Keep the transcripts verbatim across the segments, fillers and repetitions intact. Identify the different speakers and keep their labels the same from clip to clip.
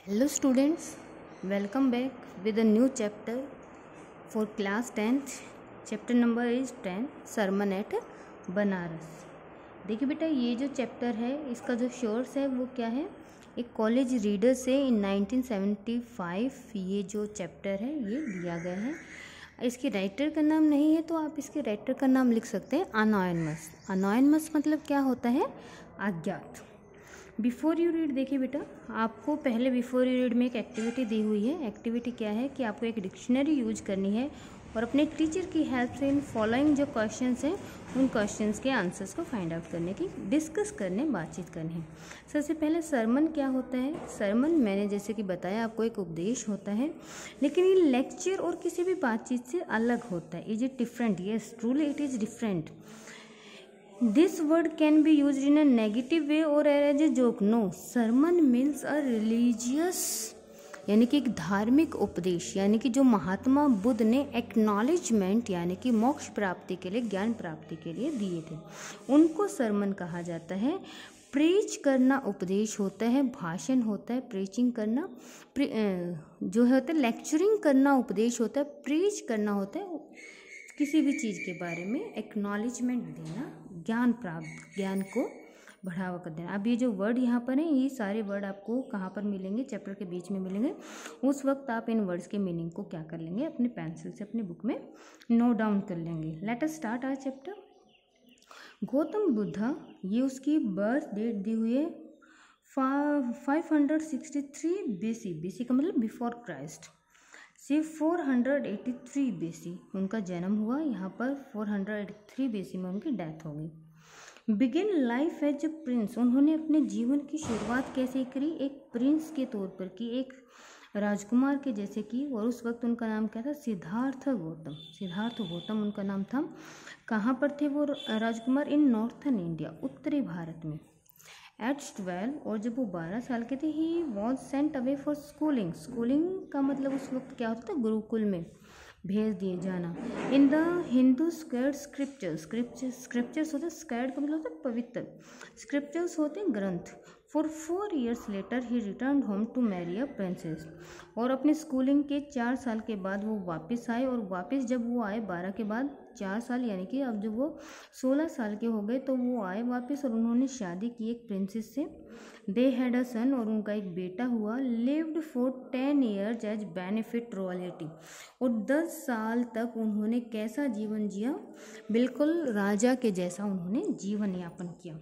Speaker 1: Hello students, welcome back with a new chapter for class tenth. Chapter number is ten, sermon at Banaras. देखिए बेटा, ये जो chapter है इसका जो सोर्स है वो क्या है, एक कॉलेज रीडर से इन नाइनटीन सेवेंटी फाइव ये जो चैप्टर है ये दिया गया है। इसके राइटर का नाम नहीं है तो आप इसके राइटर का नाम लिख सकते हैं अनोनिमस। अनोनिमस मतलब क्या होता है, अज्ञात। बिफोर यू रीड, देखिए बेटा आपको पहले बिफोर यू रीड में एक एक्टिविटी दी हुई है। एक्टिविटी क्या है कि आपको एक डिक्शनरी यूज करनी है और अपने टीचर की हेल्प से इन फॉलोइंग जो क्वेश्चंस हैं उन क्वेश्चंस के आंसर्स को फाइंड आउट करने की, डिस्कस करने, बातचीत करनी है। सबसे पहले सरमन क्या होता है। सरमन मैंने जैसे कि बताया आपको एक उपदेश होता है, लेकिन ये लेक्चर और किसी भी बातचीत से अलग होता है। Is it different? Yes, truly it is different. This word can be used in a negative way or as a joke. No, sermon means a religious, यानी कि एक धार्मिक उपदेश, यानी कि जो महात्मा बुद्ध ने एक्नॉलेजमेंट यानी कि मोक्ष प्राप्ति के लिए, ज्ञान प्राप्ति के लिए दिए थे, उनको सरमन कहा जाता है। प्रीच करना उपदेश होता है, भाषण होता है, प्रीचिंग करना जो होता है, लेक्चरिंग करना उपदेश होता है, प्रीच करना होता है किसी भी चीज़ के बारे में एक्नॉलेजमेंट देना, ज्ञान प्राप्त, ज्ञान को बढ़ावा कर देना। अब ये जो वर्ड यहाँ पर हैं ये सारे वर्ड आपको कहाँ पर मिलेंगे, चैप्टर के बीच में मिलेंगे। उस वक्त आप इन वर्ड्स के मीनिंग को क्या कर लेंगे, अपने पेंसिल से अपनी बुक में नोट डाउन कर लेंगे। Let us start our chapter. Gautam Buddha, ये उसकी बर्थ डेट दी हुई है five hundred sixty three B C. B C का मतलब बिफोर क्राइस्ट से four hundred eighty three BC उनका जन्म हुआ। यहाँ पर four hundred eighty three BC में उनकी डेथ हो गई। Begin life as a prince, उन्होंने अपने जीवन की शुरुआत कैसे करी, एक प्रिंस के तौर पर की, एक राजकुमार के जैसे की। और उस वक्त उनका नाम क्या था, सिद्धार्थ गौतम। सिद्धार्थ गौतम उनका नाम था। कहाँ पर थे वो राजकुमार, इन नॉर्थन इंडिया, उत्तरी भारत में। एट ट्वेल्व, और जब वो बारह साल के थे, he was sent away for schooling. Schooling का मतलब उस वक्त क्या होता था, गुरुकुल में भेज दिए जाना। In the Hindu sacred scriptures, scriptures scriptures होते हैं, स्क्वायर्ड का मतलब होता है पवित्र, स्क्रिप्चर्स होते हैं ग्रंथ। For four years later he return home to marry a princess. और अपने स्कूलिंग के चार साल के बाद वो वापस आए, और वापस जब वो आए बारह के बाद चार साल यानी कि अब जब वो सोलह साल के हो गए तो वो आए वापस, और उन्होंने शादी की एक प्रिंसेस से। दे हैड अ सन, और उनका एक बेटा हुआ। Lived for ten years as benefit royalty, और दस साल तक उन्होंने कैसा जीवन जिया, बिल्कुल राजा के जैसा उन्होंने जीवन यापन किया।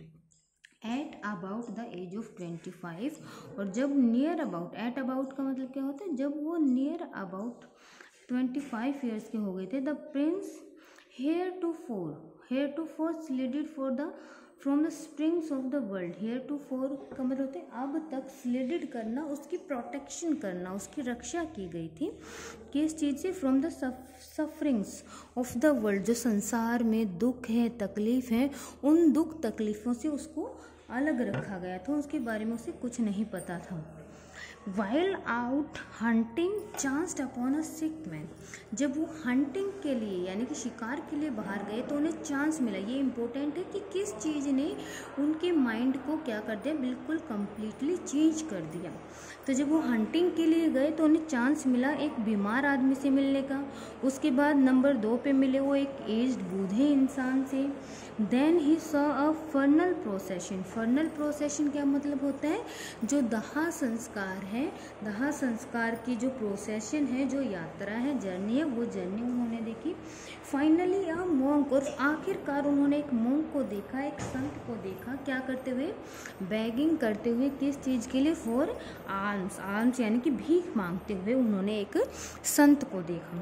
Speaker 1: At about the age of twenty five, और जब नियर अबाउट, एट अबाउट का मतलब क्या होता है, जब वो near about twenty five years के हो गए थे, the prince heir to four heir to four slided for the from the springs of the world. Heir to four का मतलब होता है अब तक, स्लीडेड करना, उसकी प्रोटेक्शन करना, उसकी रक्षा की गई थी किस चीज़ से, from the sufferings of the world, जो संसार में दुख है, तकलीफ है, उन दुख तकलीफ़ों से उसको अलग रखा गया था, उसके बारे में उसे कुछ नहीं पता था। While out hunting chanced upon a sick man, जब वो हंटिंग के लिए यानी कि शिकार के लिए बाहर गए तो उन्हें चांस मिला। ये इम्पोर्टेंट है कि किस चीज़ ने उनके माइंड को क्या कर दिया, बिल्कुल कम्प्लीटली चेंज कर दिया। तो जब वो हंटिंग के लिए गए तो उन्हें चांस मिला एक बीमार आदमी से मिलने का। उसके बाद नंबर दो पे मिले वो एक एज्ड बूढ़े इंसान से। Then he saw a funeral procession. Funeral procession क्या मतलब होता है, जो दाह संस्कार है, दाह संस्कार की जो प्रोसेशन है, जो यात्रा है, जर्नी है, वो जर्नी उन्होंने देखी। फाइनली अ मॉन्क, और आखिरकार उन्होंने एक मॉन्क को देखा, एक संत को देखा, क्या करते हुए, बैगिंग करते हुए, किस चीज़ के लिए, फॉर आर्म्स। आर्म्स यानी कि भीख मांगते हुए उन्होंने एक संत को देखा।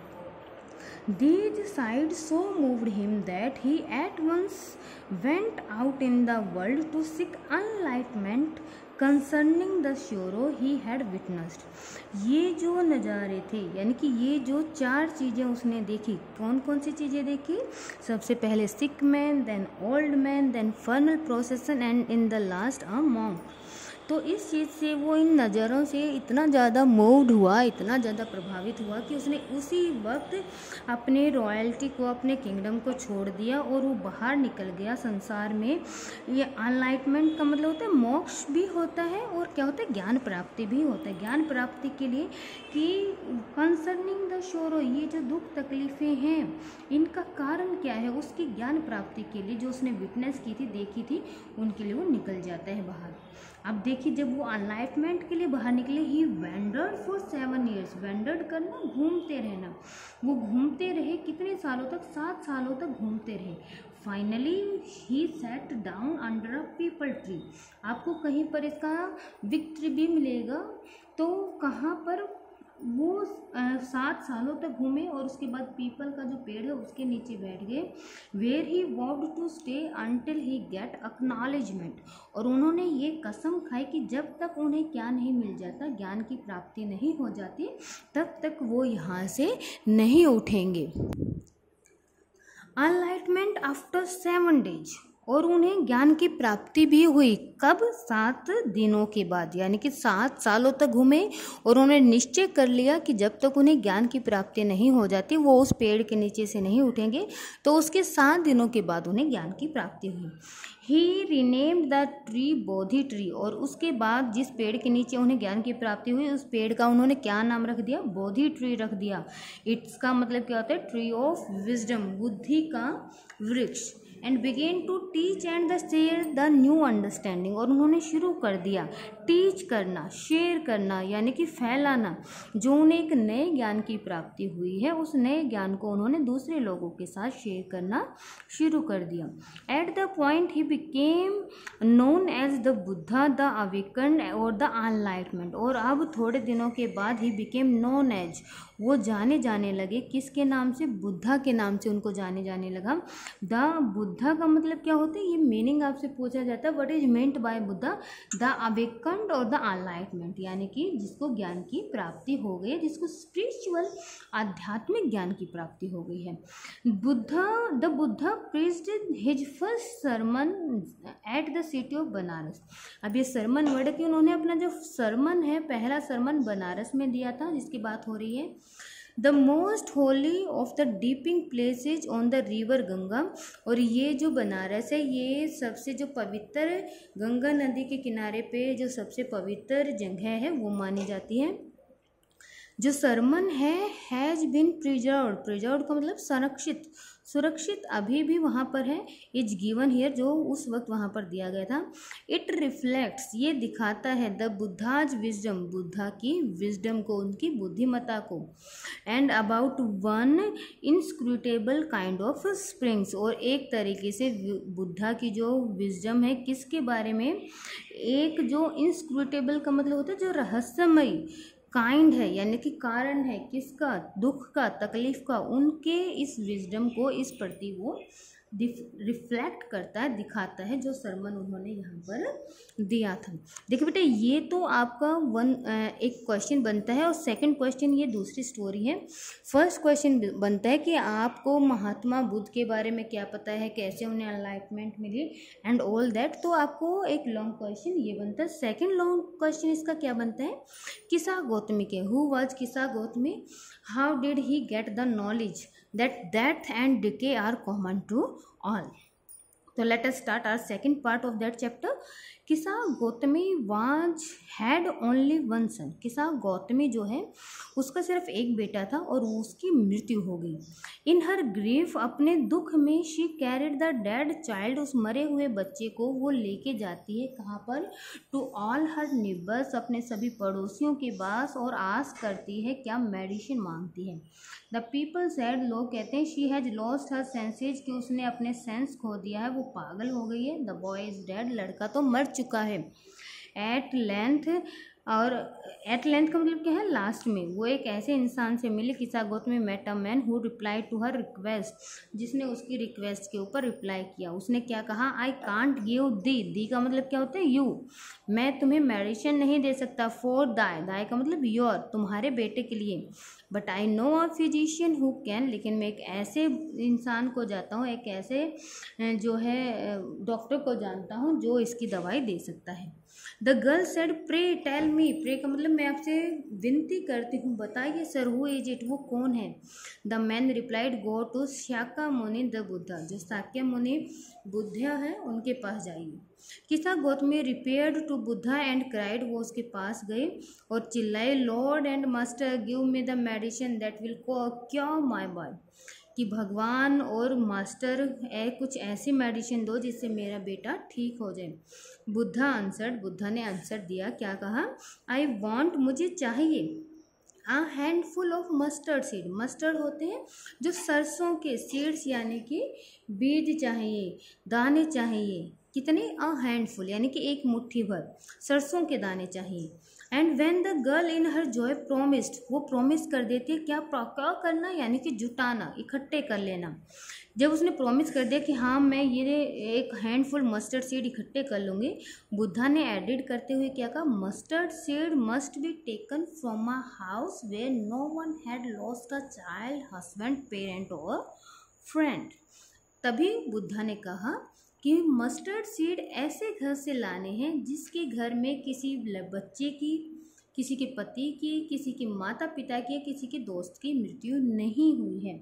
Speaker 1: These sights so moved him that he at once went out in the world to seek enlightenment concerning the sorrow he had witnessed. ये जो नज़ारे थे यानी कि ये जो चार चीज़ें उसने देखी, कौन कौन सी चीज़ें देखी, सबसे पहले sick man, then old man, then funeral procession, and in the last a monk. तो इस चीज़ से वो इन नज़रों से इतना ज़्यादा मूव्ड हुआ, इतना ज़्यादा प्रभावित हुआ कि उसने उसी वक्त अपने रॉयल्टी को, अपने किंगडम को छोड़ दिया और वो बाहर निकल गया संसार में। ये अनलाइटमेंट का मतलब होता है मोक्ष भी होता है और क्या होता है, ज्ञान प्राप्ति भी होता है। ज्ञान प्राप्ति के लिए कि कंसर्निंग द शोरो, ये जो दुख तकलीफ़ें हैं इनका कारण क्या है, उसकी ज्ञान प्राप्ति के लिए जो उसने विटनेस की थी, देखी थी, उनके लिए वो निकल जाता है बाहर। अब देखिए, जब वो अनलाइटमेंट के लिए बाहर निकले, he wandered for seven years. Wandered करना, घूमते रहना। वो घूमते रहे कितने सालों तक, सात सालों तक घूमते रहे। Finally he sat down under a peepal tree. आपको कहीं पर इसका विक्ट्री भी मिलेगा, तो कहाँ पर वो सात सालों तक घूमे और उसके बाद पीपल का जो पेड़ है उसके नीचे बैठ गए। Where he walked to stay until he get acknowledgement. और उन्होंने ये कसम खाई कि जब तक उन्हें क्या नहीं मिल जाता, ज्ञान की प्राप्ति नहीं हो जाती, तब तक वो यहाँ से नहीं उठेंगे। Enlightenment after seven days. और उन्हें ज्ञान की प्राप्ति भी हुई। कब? सात दिनों के बाद, यानी कि सात सालों तक घूमे और उन्होंने निश्चय कर लिया कि जब तक उन्हें ज्ञान की प्राप्ति नहीं हो जाती, वो उस पेड़ के नीचे से नहीं उठेंगे। तो उसके सात दिनों के बाद उन्हें ज्ञान की प्राप्ति हुई। He renamed the tree Bodhi tree. और उसके बाद जिस पेड़ के नीचे उन्हें ज्ञान की प्राप्ति हुई, उस पेड़ का उन्होंने क्या नाम रख दिया? बोधि ट्री रख दिया। इट्स का मतलब क्या होता है? ट्री ऑफ विजडम, बुद्धि का वृक्ष। And began to teach and the share the new understanding. और उन्होंने शुरू कर दिया टीच करना, शेयर करना, यानी कि फैलाना। जो उन्हें एक नए ज्ञान की प्राप्ति हुई है, उस नए ज्ञान को उन्होंने दूसरे लोगों के साथ शेयर करना शुरू कर दिया। At the point he became known as the Buddha, the awakened और द अनलाइटमेंट। और अब थोड़े दिनों के बाद ही बिकेम नोन एज, वो जाने जाने लगे किसके नाम से? बुद्धा के नाम से उनको जाने जाने लगा। द बुद्धा का मतलब क्या होता है? ये मीनिंग आपसे पूछा जाता है, what is meant by Buddha? The awakened और द अनलाइटमेंट, यानी कि जिसको ज्ञान की प्राप्ति हो गई है, जिसको स्पिरिचुअल आध्यात्मिक ज्ञान की प्राप्ति हो गई है। Buddha the Buddha preached his first sermon at the city of Banaras. अब ये सरमन वर्ड कि उन्होंने अपना जो सरमन है, पहला सरमन बनारस में दिया था, जिसकी बात हो रही है। The most holy of the dipping places on the river Ganga. और ये जो बनारस है, ये सबसे जो पवित्र गंगा नदी के किनारे पे जो सबसे पवित्र जगह है वो मानी जाती है। जो सरमन है हैज़ बिन प्रिजर्व्ड, प्रिजर्व्ड का मतलब संरक्षित, सुरक्षित अभी भी वहाँ पर है। इज गिवन हियर, जो उस वक्त वहाँ पर दिया गया था। इट रिफ्लेक्ट्स, ये दिखाता है द बुद्धाज विजडम, बुद्धा की विजडम को, उनकी बुद्धिमत्ता को। And about one inscrutable kind of springs. और एक तरीके से बुद्धा की जो विजडम है किसके बारे में? एक जो इंस्क्रूटेबल का मतलब होता है जो रहस्यमयी, काइंड है यानी कि कारण है, किसका? दुख का, तकलीफ का। उनके इस विजडम को, इस प्रति वो रिफ्लेक्ट करता है, दिखाता है, जो सरमन उन्होंने यहाँ पर दिया था। देखिए बेटा, ये तो आपका वन एक क्वेश्चन बनता है और सेकंड क्वेश्चन ये दूसरी स्टोरी है। फर्स्ट क्वेश्चन बनता है कि आपको महात्मा बुद्ध के बारे में क्या पता है, कैसे उन्हें एनलाइटमेंट मिली एंड ऑल दैट। तो आपको एक लॉन्ग क्वेश्चन ये बनता है। सेकेंड लॉन्ग क्वेश्चन इसका क्या बनता है? किसा गौतमी के, who was Kisa Gotami, how did he get the knowledge that death and decay are common to all. So let us start our second part of that chapter. Kisa Gotami was had only one son. Kisa Gotami जो है उसका सिर्फ एक बेटा था और उसकी मृत्यु हो गई। इन हर ग्रीफ, अपने दुख में, she carried the dead child, उस मरे हुए बच्चे को वो लेके जाती है कहाँ पर? टू ऑल हर नेबर्स, अपने सभी पड़ोसियों के पास, और आस करती है क्या? मेडिसिन मांगती है। द पीपल सैड, लोग कहते हैं she has lost her senses, कि उसने अपने सेंस खो दिया है, वो पागल हो गई है। द बॉय इज डेड, लड़का तो मर चुका है। एट लेंथ, और एट लेंथ का मतलब क्या है? लास्ट में। वो एक ऐसे इंसान से मिली, Kisa Gotami met a man who reply to her request, जिसने उसकी रिक्वेस्ट के ऊपर रिप्लाई किया। उसने क्या कहा? आई कांट गिव दी, दी का मतलब क्या होता है? यू, मैं तुम्हें मेडिसिन नहीं दे सकता। फॉर दाय, दाय का मतलब योर, तुम्हारे बेटे के लिए। But I know a physician who can, लेकिन मैं एक ऐसे इंसान को जाता हूँ, एक ऐसे जो है डॉक्टर को जानता हूँ जो इसकी दवाई दे सकता है। The girl said pray tell me, pray का मतलब मैं आपसे विनती करती हूँ बताइए सर, हु इज इट, वो कौन है। The man replied go to Shakya Muni the Buddha, जो शाक्य मुनि बुद्ध है उनके पास जाइए। Kisa Gotami repaired to Buddha and cried, वो उसके पास गई और चिल्लाए lord and master give me the medicine that will cure my boy, कि भगवान और मास्टर ए कुछ ऐसी मेडिसिन दो जिससे मेरा बेटा ठीक हो जाए। बुद्धा आंसर्ड, बुद्धा ने आंसर दिया, क्या कहा, आई वॉन्ट, मुझे चाहिए, a handful of mustard seed, mustard होते हैं जो सरसों के, सीड्स यानी कि बीज चाहिए, दाने चाहिए, कितने, अ हैंडफुल यानी कि एक मुट्ठी भर सरसों के दाने चाहिए। And when the girl in her joy promised, वो प्रोमिस कर देती है, क्या क्या करना, यानी कि जुटाना, इकट्ठे कर लेना। जब उसने प्रोमिस कर दिया कि हाँ मैं ये एक हैंडफुल मस्टर्ड सीड इकट्ठे कर लूँगी, बुद्धा ने एडिड करते हुए क्या कहा, mustard seed must be taken from a house where no one had lost a child, husband, parent और फ्रेंड। तभी बुद्धा ने कहा कि मस्टर्ड सीड ऐसे घर से लाने हैं जिसके घर में किसी बच्चे की, किसी के पति की, किसी के माता पिता की, किसी के दोस्त की मृत्यु नहीं हुई है।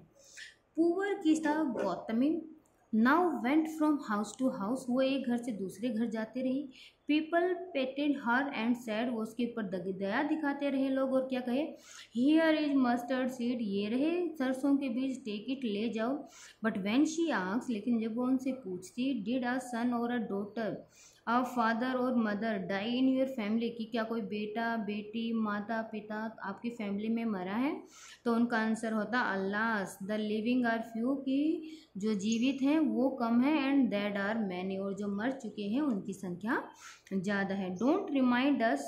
Speaker 1: Poor Kisa Gotami now went from house to house, वो एक घर से दूसरे घर जाते रही। People pitied her and said, वो उसके ऊपर दया दिखाते रहे लोग और क्या कहे, हियर इज मस्टर्ड सीड, ये रहे सरसों के बीज, टेक इट, ले जाओ। बट व्हेन शी आस्क्स, लेकिन जब वो उनसे पूछती, डिड अ सन और अ डॉटर, अ फादर और mother die in your family, कि क्या कोई बेटा, बेटी, माता, पिता आपकी फैमिली में मरा है, तो उनका आंसर होता alas, the living are few, कि जो जीवित हैं वो कम है, एंड दैट आर मैनी, और जो मर चुके हैं उनकी संख्या ज़्यादा है। Don't remind us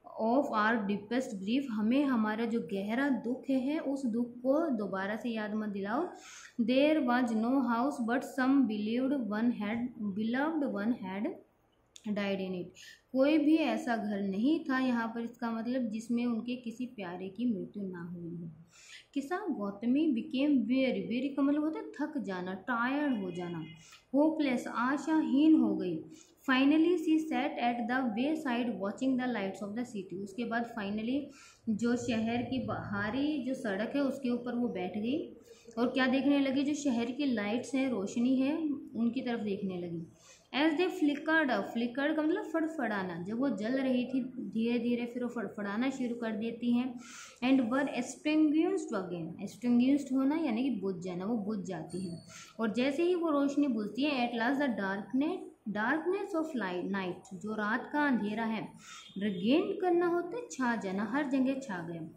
Speaker 1: of our deepest grief, हमें हमारा जो गहरा दुख है उस दुख को दोबारा से याद मत दिलाओ। There was no house but some beloved one had beloved one had died in it, कोई भी ऐसा घर नहीं था यहाँ पर, इसका मतलब जिसमें उनके किसी प्यारे की मृत्यु ना हुई हो। किसा गौतमी बिकेम वेरी, वेरी का मतलब होता है थक जाना, टायर्ड हो जाना, होपलेस, आशाहीन हो गई। Finally she sat at the wayside watching the lights of the city, उसके बाद फाइनली जो शहर की बाहरी जो सड़क है उसके ऊपर वो बैठ गई और क्या देखने लगी, जो शहर की लाइट्स हैं, रोशनी है, उनकी तरफ देखने लगी। एज दे फ्लिकर्ड, फ्लिकर्ड का मतलब फड़फड़ाना, जब वो जल रही थी धीरे धीरे फिर वो फड़फड़ाना शुरू कर देती हैं। And were extinguished again, extinguished होना यानी कि बुझ जाना, वो बुझ जाती है। और जैसे ही वो रोशनी बुझती है, at last the darkness darkness of light night, जो रात का अंधेरा है, रिगेन करना होता है छा जाना, हर जगह छा गया।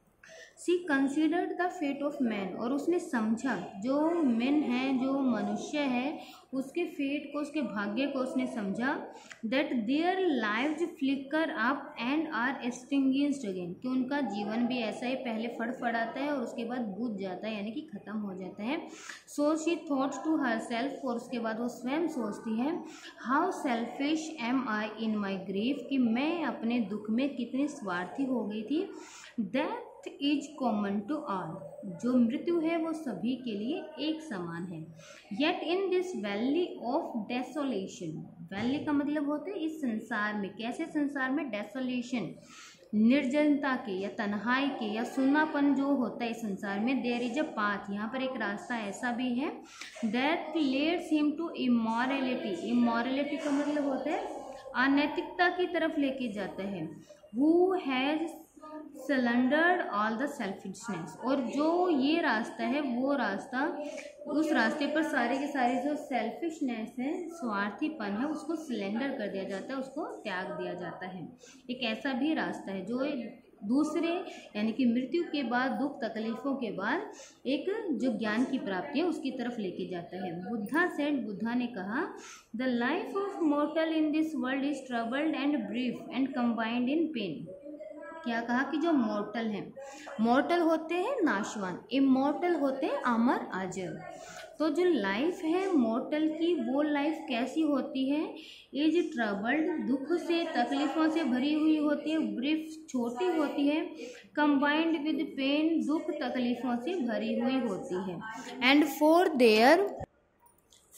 Speaker 1: She considered the fate of man, और उसने समझा जो मैन है, जो मनुष्य है, उसके फेट को, उसके भाग्य को उसने समझा। That their lives flicker up and are extinguished again, कि उनका जीवन भी ऐसा ही पहले फड़फड़ाता है और उसके बाद बुझ जाता है यानी कि ख़त्म हो जाता है। So she thought to herself, और उसके बाद वो स्वयं सोचती है, how selfish am I in my grief, कि मैं अपने दुख में कितनी स्वार्थी हो गई थी। That is common to all, जो मृत्यु है वो सभी के लिए एक समान है। Yet in this valley of desolation, valley का मतलब होता है इस संसार में, कैसे संसार में, डेसोलेशन, निर्जनता के या तन्हाई के या सुन्नापन जो होता है इस संसार में, देयर इज अ पाथ, यहाँ पर एक रास्ता ऐसा भी है, that leads him to immortality, immortality का मतलब होता है अनैतिकता की तरफ लेके जाता है। Who has surrendered all the selfishness, और जो ये रास्ता है वो रास्ता, उस रास्ते पर सारे के सारे जो सेल्फिशनेस है, स्वार्थीपन है, उसको सिलेंडर कर दिया जाता है, उसको त्याग दिया जाता है। एक ऐसा भी रास्ता है जो दूसरे यानी कि मृत्यु के बाद, दुख तकलीफों के बाद एक जो ज्ञान की प्राप्ति है उसकी तरफ लेके जाता है। बुद्धा सेड, बुद्धा ने कहा, the life of mortal in this world is troubled and brief and combined in pain. क्या कहा कि जो मॉर्टल हैं, मॉर्टल होते हैं नाशवान, इमॉर्टल होते हैं अमर अजर। तो जो लाइफ है मॉर्टल की, वो लाइफ कैसी होती है, इज ट्रबल्ड, दुख से, तकलीफ़ों से भरी हुई होती है, ब्रीफ, छोटी होती है, कंबाइंड विद पेन, दुख तकलीफ़ों से भरी हुई होती है। And for there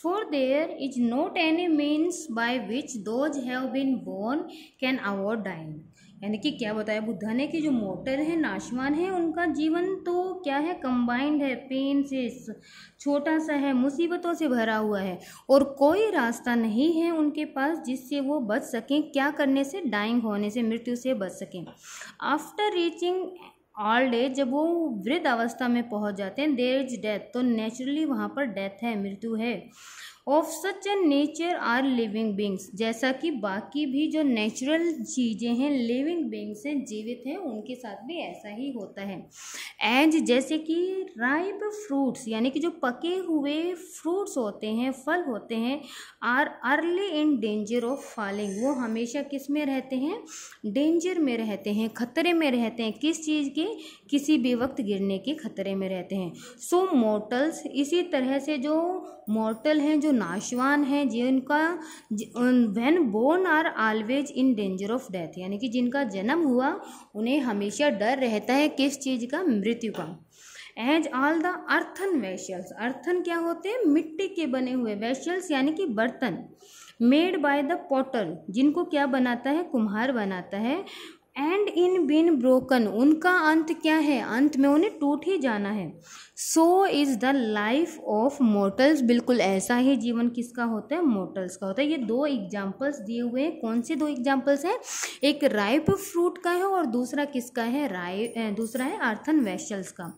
Speaker 1: For there is not any means by which those have been born can avoid dying. यानी कि क्या बताया बुद्धा ने कि जो मोर्टल है, नाशवान है, उनका जीवन तो क्या है, कंबाइंड है, पेन से छोटा सा है, मुसीबतों से भरा हुआ है, और कोई रास्ता नहीं है उनके पास जिससे वो बच सकें, क्या करने से, डाइंग होने से, मृत्यु से बच सकें। आफ्टर रीचिंग ओल्ड एज, जब वो वृद्ध अवस्था में पहुंच जाते हैं, देयर इज डेथ, तो नेचुरली वहाँ पर डेथ है, मृत्यु है। Of such a nature are living beings, जैसा कि बाकी भी जो नेचुरल चीज़ें हैं, लिविंग बींग्स हैं, जीवित हैं, उनके साथ भी ऐसा ही होता है। एज, जैसे कि राइप फ्रूट्स, यानी कि जो पके हुए फ्रूट्स होते हैं, फल होते हैं, are early in danger of falling, वो हमेशा किस में रहते हैं, डेंजर में रहते हैं, खतरे में रहते हैं, किस चीज़ के, किसी भी वक्त गिरने के खतरे में रहते हैं। सो मॉर्टल्स, इसी तरह से जो मॉर्टल हैं, जो नाशवान हैं, जिनका when born are always in danger of death, यानी कि जिनका जन्म हुआ उन्हें हमेशा डर रहता है किस चीज़ का, मृत्यु का। As all the earthen vessels, earthen क्या होते हैं, मिट्टी के बने हुए, वेशल्स यानी कि बर्तन, मेड बाय द पॉटर, जिनको क्या बनाता है, कुम्हार बनाता है। एंड इन बीन ब्रोकन, उनका अंत क्या है, अंत में उन्हें टूट ही जाना है। So is the life of mortals, बिल्कुल ऐसा ही जीवन किसका होता है, मोर्टल्स का होता है। ये दो एग्जाम्पल्स दिए हुए हैं, कौन से दो एग्जाम्पल्स हैं, एक राइप फ्रूट का है और दूसरा किसका है, राइ दूसरा है अर्थन वेशल्स का।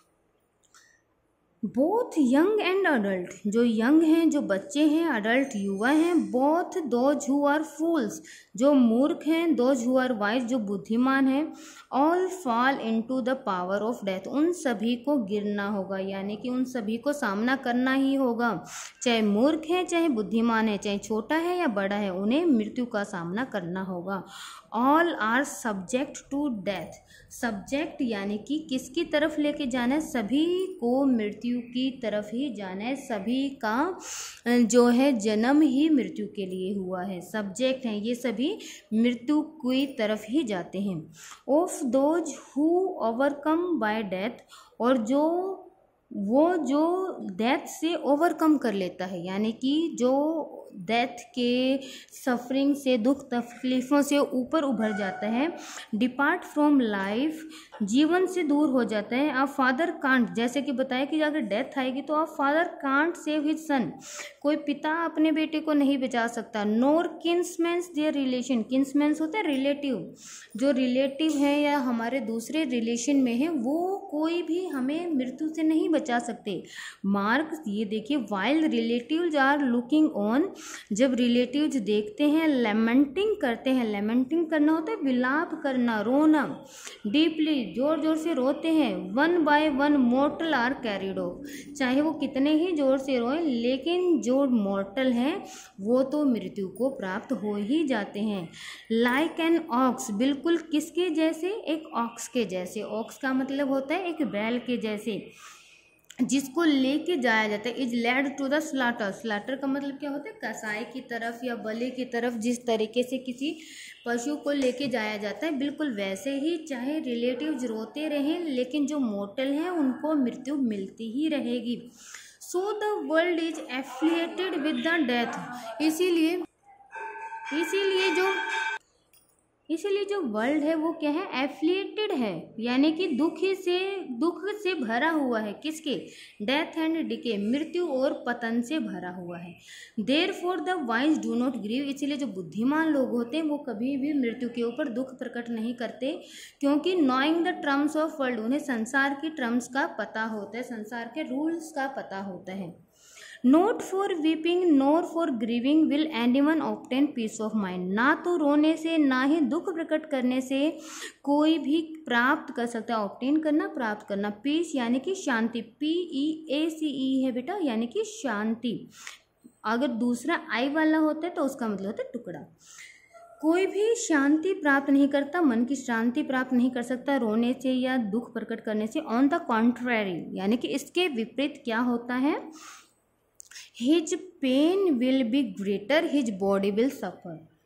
Speaker 1: बोथ यंग एंड अडल्ट, जो यंग हैं, जो बच्चे हैं, अडल्ट युवा हैं, both those who are fools, जो मूर्ख हैं, दोज हु आर वाइज, जो बुद्धिमान हैं, all fall into the power of death, उन सभी को गिरना होगा, यानी कि उन सभी को सामना करना ही होगा, चाहे मूर्ख है, चाहे बुद्धिमान है, चाहे छोटा है या बड़ा है, उन्हें मृत्यु का सामना करना होगा। All are subject to death, subject यानी कि किसकी तरफ लेके जाना है, सभी को मृत्यु की तरफ ही जाना है, सभी का जो है जन्म ही मृत्यु के लिए हुआ है, सब्जेक्ट हैं ये सभी, मृत्यु की तरफ ही जाते हैं। Of those who overcome by death, और जो वो जो डेथ से ओवरकम कर लेता है, यानी कि जो डेथ के सफरिंग से, दुख तकलीफ़ों से ऊपर उभर जाता है। डिपार्ट फ्रॉम लाइफ, जीवन से दूर हो जाता है। आप फादर कांट, जैसे कि बताया कि अगर डेथ आएगी तो आप father can't save his son, कोई पिता अपने बेटे को नहीं बचा सकता। नोर किन्समैन्स देयर रिलेशन, किन्समैन्स होता है रिलेटिव, जो रिलेटिव है या हमारे दूसरे रिलेशन में है, वो कोई भी हमें मृत्यु से नहीं बचा सकते। मार्क, ये देखिए, while relatives are looking on, जब रिलेटिव्स देखते हैं, लेमेंटिंग करते हैं, लेमेंटिंग करना होता है विलाप करना, रोना, डीपली, जोर जोर से रोते हैं। One by one mortal are carried off, चाहे वो कितने ही जोर से रोए, लेकिन जो मोर्टल हैं वो तो मृत्यु को प्राप्त हो ही जाते हैं। लाइक एन ऑक्स, बिल्कुल किसके जैसे, एक ऑक्स के जैसे। ऑक्स का मतलब होता है एक बैल के जैसे, जिसको लेके जाया जाता है। Is led to the slaughter, slaughter का मतलब क्या होता है, कसाई की तरफ या बलि की तरफ, जिस तरीके से किसी पशु को लेके जाया जाता है, बिल्कुल वैसे ही चाहे रिलेटिव्स रोते रहें, लेकिन जो मोर्टल हैं उनको मृत्यु मिलती ही रहेगी। So the world is affiliated with the death, इसीलिए इसीलिए जो इसीलिए जो वर्ल्ड है वो क्या है, एफिलिएटेड है, यानी कि दुख से दुख से भरा हुआ है, किसके, डेथ एंड डिके, मृत्यु और पतन से भरा हुआ है। Therefore the wise do not grieve, इसीलिए जो बुद्धिमान लोग होते हैं वो कभी भी मृत्यु के ऊपर दुख प्रकट नहीं करते, क्योंकि knowing the terms of world, उन्हें संसार की टर्म्स का पता होता है, संसार के रूल्स का पता होता है। Not for weeping nor for grieving will anyone obtain peace of mind, ना तो रोने से ना ही दुख प्रकट करने से कोई भी प्राप्त कर सकता है, ऑब्टेन करना, प्राप्त करना। पीस यानी कि शांति, पी ई ए सी ई है बेटा, यानी कि शांति। अगर दूसरा आई वाला होता है तो उसका मतलब होता है टुकड़ा। कोई भी शांति प्राप्त नहीं करता, मन की शांति प्राप्त नहीं कर सकता रोने से या दुख प्रकट करने से। ऑन द कॉन्ट्रेरी, यानी कि इसके विपरीत क्या होता है, his pain will be greater, his body will suffer,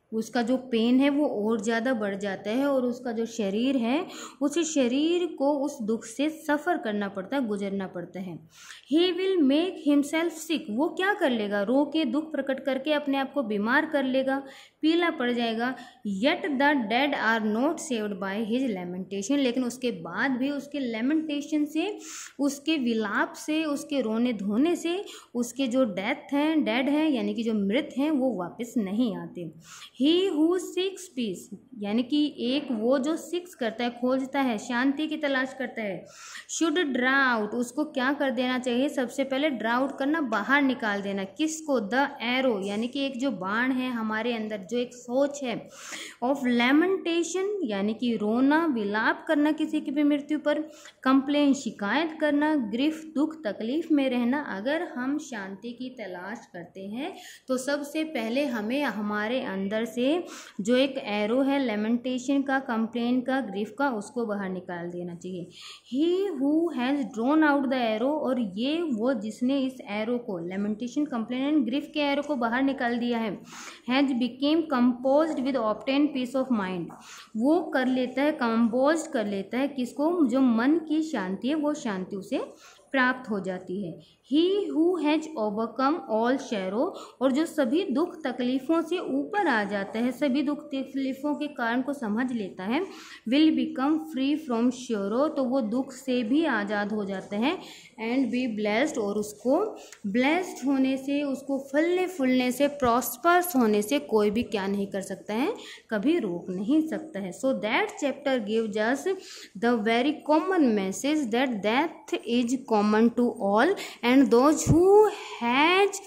Speaker 1: उसका जो पेन है वो और ज़्यादा बढ़ जाता है और उसका जो शरीर है उस शरीर को उस दुख से सफ़र करना पड़ता है, गुजरना पड़ता है। He will make himself sick, वो क्या कर लेगा, रो के दुख प्रकट करके अपने आप को बीमार कर लेगा, पीला पड़ जाएगा। Yet the dead are not saved by his lamentation, लेकिन उसके बाद भी उसके लेमेंटेशन से, उसके विलाप से, उसके रोने धोने से उसके जो डेथ हैं, डेड हैं यानी कि जो मृत हैं, वो वापस नहीं आते। ही हु सीक्स पीस, यानी कि एक वो जो सीक्स करता है, खोजता है, शांति की तलाश करता है। शुड ड्रा आउट, उसको क्या कर देना चाहिए, सबसे पहले ड्रा आउट करना, बाहर निकाल देना। किसको, द एरो, यानी कि एक जो बाण है हमारे अंदर, जो एक सोच है, ऑफ लेमेंटेशन यानी कि रोना, विलाप करना किसी की भी मृत्यु पर, कंप्लेन शिकायत करना, ग्रीफ दुख तकलीफ में रहना। अगर हम शांति की तलाश करते हैं तो सबसे पहले हमें हमारे अंदर से जो एक एरो है लेमेंटेशन का, कंप्लेन का, ग्रीफ का, उसको बाहर निकाल देना चाहिए। He who has drawn out the arrow, और ये वो जिसने इस एरो को, लेमेंटेशन, कंप्लेन एंड ग्रीफ के एरो को बाहर निकाल दिया है, has became composed with obtain peace of mind, वो कर लेता है, कंपोज कर लेता है किसको, जो मन की शांति है, वो शांति उसे प्राप्त हो जाती है। He who has overcome all sorrow, और जो सभी दुख तकलीफ़ों से ऊपर आ जाता है, सभी दुख तकलीफ़ों के कारण को समझ लेता है, will become free from sorrow, तो वो दुख से भी आज़ाद हो जाता है। एंड बी ब्लेस्ड, और उसको ब्लेस्ड होने से, उसको फलने फूलने से, प्रॉस्पर्स होने से कोई भी क्या नहीं कर सकता है, कभी रोक नहीं सकता है। So that chapter gives us the very common message that death is common to all and those who has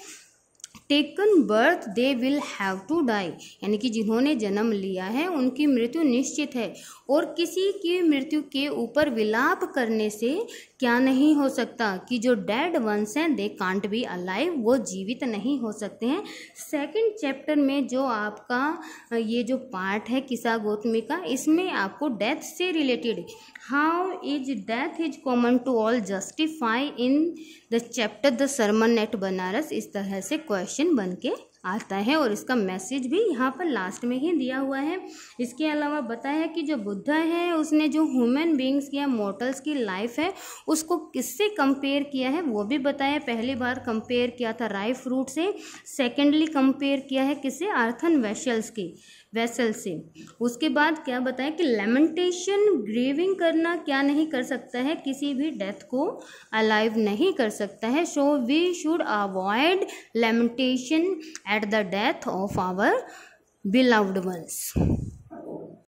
Speaker 1: taken birth they will have to die, यानी कि जिन्होंने जन्म लिया है उनकी मृत्यु निश्चित है, और किसी की मृत्यु के ऊपर विलाप करने से क्या नहीं हो सकता, कि जो डेड वंस हैं दे कांट बी अलाइव, वो जीवित नहीं हो सकते हैं। सेकंड चैप्टर में जो आपका ये जो पार्ट है किस्सा गौतमी का, इसमें आपको डेथ से related how is death is common to all justify in the chapter the sermon at Banaras, इस तरह से क्वेश्चन बन के आता है, और इसका मैसेज भी यहाँ पर लास्ट में ही दिया हुआ है। इसके अलावा बताया कि जो बुद्धा है उसने जो ह्यूमन बींग्स की या मॉर्टल्स की लाइफ है उसको किससे कंपेयर किया है वो भी बताया। पहली बार कंपेयर किया था राई फ्रूट से, सेकेंडली कंपेयर किया है किससे, अर्थन वेसल्स की वेसल से। उसके बाद क्या बताया कि लेमेंटेशन, ग्रीविंग करना क्या नहीं कर सकता है, किसी भी डेथ को अलाइव नहीं कर सकता है। So we should avoid lamentation at the death of our beloved once.